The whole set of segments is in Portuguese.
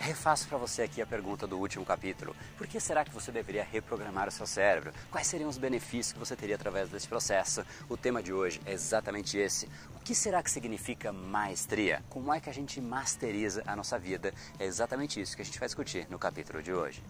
refaço para você aqui a pergunta do último capítulo. Por que será que você deveria reprogramar o seu cérebro? Quais seriam os benefícios que você teria através desse processo? O tema de hoje é exatamente esse. O que será que significa maestria? Como é que a gente masteriza a nossa vida? É exatamente isso que a gente vai discutir no capítulo de hoje.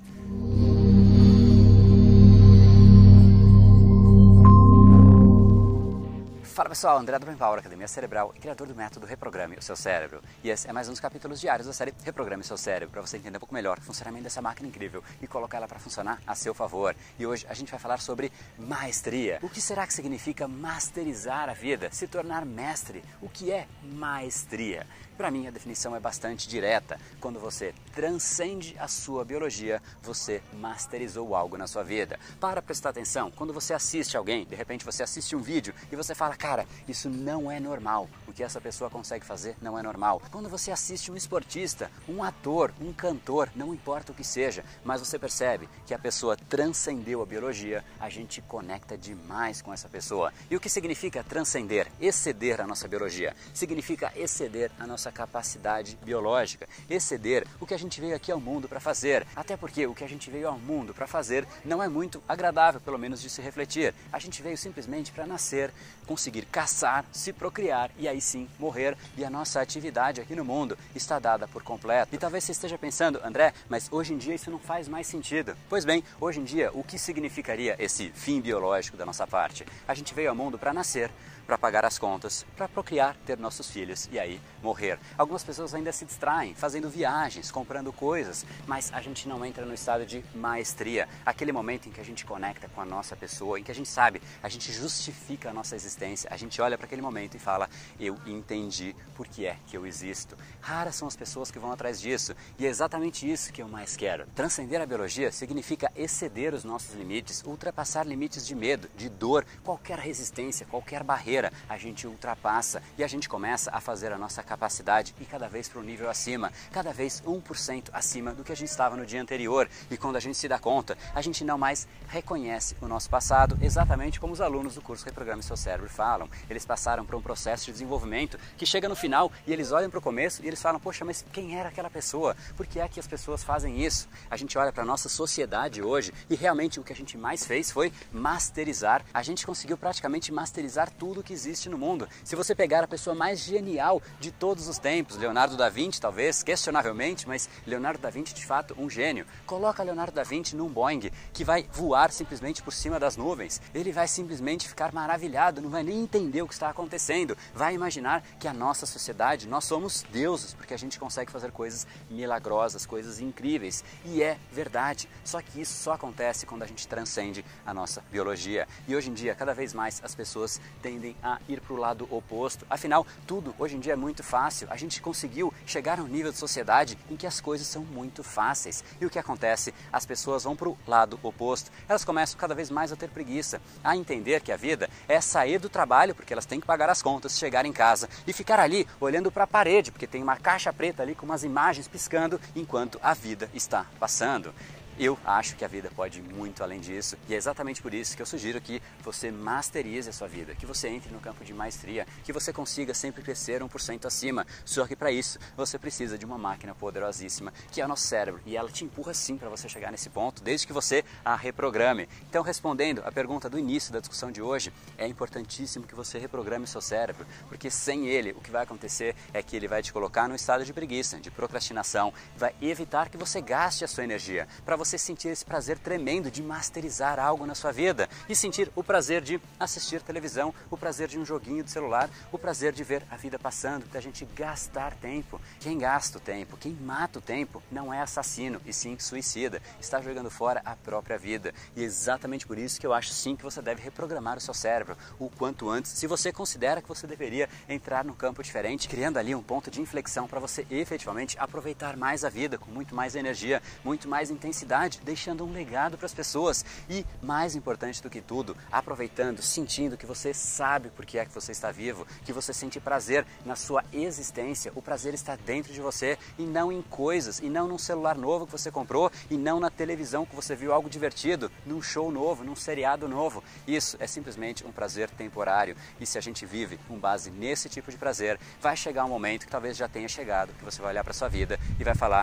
Fala pessoal, André do Brain Power, Academia Cerebral e criador do método Reprograme o Seu Cérebro. E esse é mais um dos capítulos diários da série Reprograme o Seu Cérebro, para você entender um pouco melhor o funcionamento dessa máquina incrível e colocar ela para funcionar a seu favor. E hoje a gente vai falar sobre maestria. O que será que significa masterizar a vida, se tornar mestre? O que é maestria? Para mim a definição é bastante direta. Quando você transcende a sua biologia, você masterizou algo na sua vida. Para prestar atenção, quando você assiste alguém, de repente você assiste um vídeo e você fala, cara, isso não é normal. O que essa pessoa consegue fazer não é normal. Quando você assiste um esportista, um ator, um cantor, não importa o que seja, mas você percebe que a pessoa transcendeu a biologia, a gente conecta demais com essa pessoa. E o que significa transcender? Exceder a nossa biologia. Significa exceder a nossa capacidade biológica. Exceder o que a gente veio aqui ao mundo para fazer. Até porque o que a gente veio ao mundo para fazer não é muito agradável, pelo menos de se refletir. A gente veio simplesmente para nascer, conseguir caçar, se procriar e aí sim morrer, e a nossa atividade aqui no mundo está dada por completo. E talvez você esteja pensando, André, mas hoje em dia isso não faz mais sentido. Pois bem, hoje em dia o que significaria esse fim biológico da nossa parte? A gente veio ao mundo para nascer, para pagar as contas, para procriar, ter nossos filhos e aí morrer. Algumas pessoas ainda se distraem, fazendo viagens, comprando coisas, mas a gente não entra no estado de maestria, aquele momento em que a gente conecta com a nossa pessoa, em que a gente sabe, a gente justifica a nossa existência, a gente olha para aquele momento e fala, eu entendi por que é que eu existo. Raras são as pessoas que vão atrás disso e é exatamente isso que eu mais quero. Transcender a biologia significa exceder os nossos limites, ultrapassar limites de medo, de dor, qualquer resistência, qualquer barreira. A gente ultrapassa e a gente começa a fazer a nossa capacidade e cada vez para um nível acima, cada vez 1% acima do que a gente estava no dia anterior. E quando a gente se dá conta, a gente não mais reconhece o nosso passado, exatamente como os alunos do curso Reprograme Seu Cérebro falam. Eles passaram por um processo de desenvolvimento que chega no final e eles olham para o começo e eles falam, poxa, mas quem era aquela pessoa? Por que é que as pessoas fazem isso? A gente olha para a nossa sociedade hoje e realmente o que a gente mais fez foi masterizar. A gente conseguiu praticamente masterizar tudo que existe no mundo. Se você pegar a pessoa mais genial de todos os tempos, Leonardo da Vinci talvez, questionavelmente, mas Leonardo da Vinci de fato um gênio. Coloca Leonardo da Vinci num Boeing que vai voar simplesmente por cima das nuvens. Ele vai simplesmente ficar maravilhado, não vai nem entender o que está acontecendo. Vai imaginar que a nossa sociedade, nós somos deuses, porque a gente consegue fazer coisas milagrosas, coisas incríveis. E é verdade. Só que isso só acontece quando a gente transcende a nossa biologia. E hoje em dia, cada vez mais as pessoas tendem a ir para o lado oposto. Afinal, tudo hoje em dia é muito fácil. A gente conseguiu chegar a um nível de sociedade em que as coisas são muito fáceis. E o que acontece? As pessoas vão para o lado oposto. Elas começam cada vez mais a ter preguiça, a entender que a vida é sair do trabalho, porque elas têm que pagar as contas, chegar em casa e ficar ali olhando para a parede, porque tem uma caixa preta ali com umas imagens piscando enquanto a vida está passando. Eu acho que a vida pode ir muito além disso e é exatamente por isso que eu sugiro que você masterize a sua vida, que você entre no campo de maestria, que você consiga sempre crescer 1% acima. Só que para isso você precisa de uma máquina poderosíssima que é o nosso cérebro e ela te empurra sim para você chegar nesse ponto, desde que você a reprograme. Então, respondendo a pergunta do início da discussão de hoje, é importantíssimo que você reprograme o seu cérebro, porque sem ele o que vai acontecer é que ele vai te colocar num estado de preguiça, de procrastinação, vai evitar que você gaste a sua energia, para você sentir esse prazer tremendo de masterizar algo na sua vida e sentir o prazer de assistir televisão, o prazer de um joguinho de celular, o prazer de ver a vida passando, da gente gastar tempo. Quem gasta o tempo, quem mata o tempo, não é assassino e sim suicida, está jogando fora a própria vida. E é exatamente por isso que eu acho sim que você deve reprogramar o seu cérebro o quanto antes, se você considera que você deveria entrar num campo diferente, criando ali um ponto de inflexão para você efetivamente aproveitar mais a vida com muito mais energia, muito mais intensidade, deixando um legado para as pessoas e, mais importante do que tudo, aproveitando, sentindo que você sabe por que é que você está vivo, que você sente prazer na sua existência, o prazer está dentro de você e não em coisas, e não num celular novo que você comprou, e não na televisão que você viu algo divertido, num show novo, num seriado novo. Isso é simplesmente um prazer temporário e se a gente vive com base nesse tipo de prazer, vai chegar um momento que talvez já tenha chegado, que você vai olhar para a sua vida e vai falar: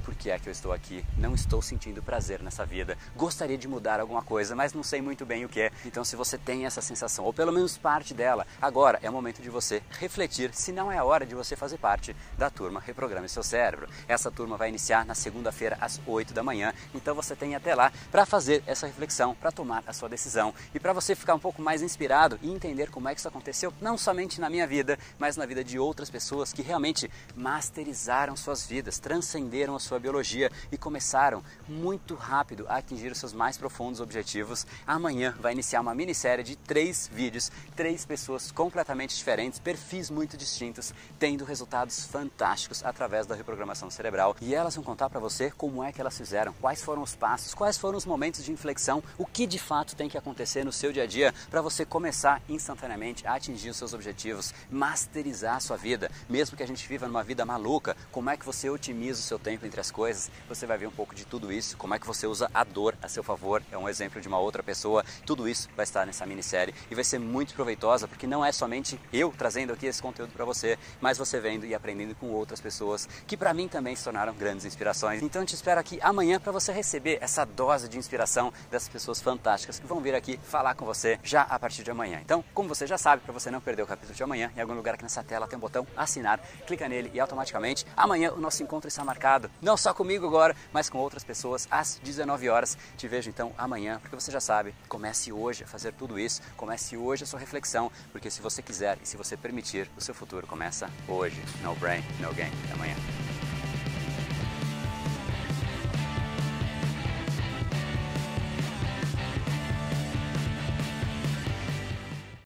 por que é que eu estou aqui, não estou sentindo prazer nessa vida, gostaria de mudar alguma coisa, mas não sei muito bem o que é. Então se você tem essa sensação, ou pelo menos parte dela, agora é o momento de você refletir se não é a hora de você fazer parte da turma Reprograme Seu Cérebro. Essa turma vai iniciar na segunda-feira às 8 da manhã, então você tem até lá para fazer essa reflexão, para tomar a sua decisão e para você ficar um pouco mais inspirado e entender como é que isso aconteceu, não somente na minha vida, mas na vida de outras pessoas que realmente masterizaram suas vidas, transcenderam a sua biologia e começaram muito rápido a atingir os seus mais profundos objetivos. Amanhã vai iniciar uma minissérie de 3 vídeos, 3 pessoas completamente diferentes, perfis muito distintos, tendo resultados fantásticos através da reprogramação cerebral. E elas vão contar para você como é que elas fizeram, quais foram os passos, quais foram os momentos de inflexão, o que de fato tem que acontecer no seu dia a dia para você começar instantaneamente a atingir os seus objetivos, masterizar a sua vida. Mesmo que a gente viva numa vida maluca, como é que você otimiza o seu tempo entre as coisas? Você vai ver um pouco de tudo isso, como é que você usa a dor a seu favor, é um exemplo de uma outra pessoa. Tudo isso vai estar nessa minissérie e vai ser muito proveitosa, porque não é somente eu trazendo aqui esse conteúdo para você, mas você vendo e aprendendo com outras pessoas que para mim também se tornaram grandes inspirações. Então eu te espero aqui amanhã para você receber essa dose de inspiração dessas pessoas fantásticas que vão vir aqui falar com você já a partir de amanhã. Então, como você já sabe, para você não perder o capítulo de amanhã, em algum lugar aqui nessa tela tem um botão assinar, clica nele e automaticamente amanhã o nosso encontro está marcado, não só comigo agora, mas com outras pessoas às 19 horas. Te vejo então amanhã, porque você já sabe, comece hoje a fazer tudo isso, comece hoje a sua reflexão, porque se você quiser e se você permitir, o seu futuro começa hoje. No brain, no gain. Até amanhã.